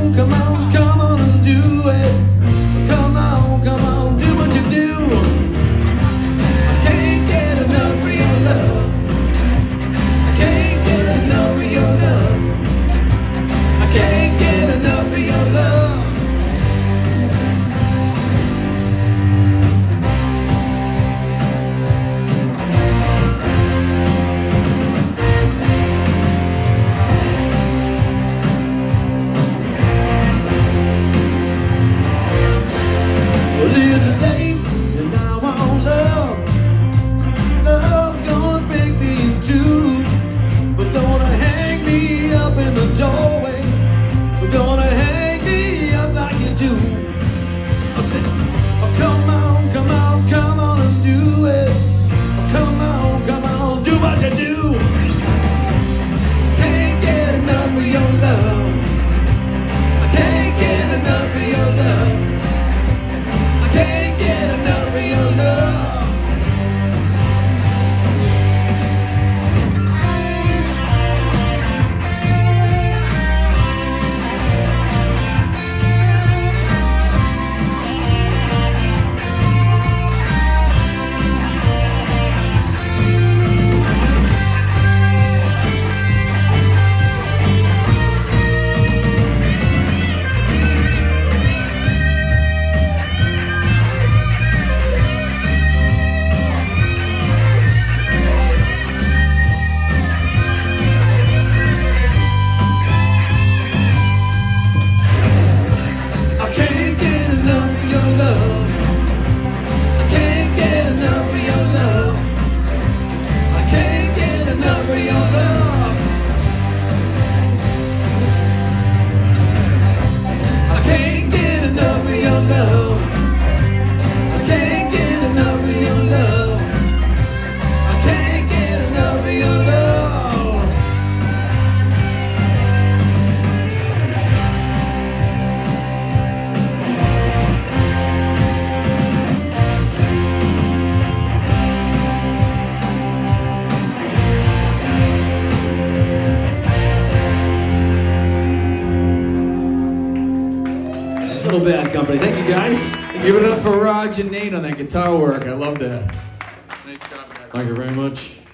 come on, come on and do it. Come on, do what you do. I can't get enough of your love. I can't get enough of your love. I can't get enough of your love. Well, it's late and I want love. Love's gonna break me in two, but gonna hang me up in the doorway. We're gonna hang me up like you do. I said, oh, come on, come on, come on and do it. Oh, come on, do what you do. Can't get enough of your love. I can't get enough of your love. Can't get enough of your love. Little Bad Company. Thank you, guys. Give it up for Raj and Nate on that guitar work. I love that. Nice job, guys. Thank you very much.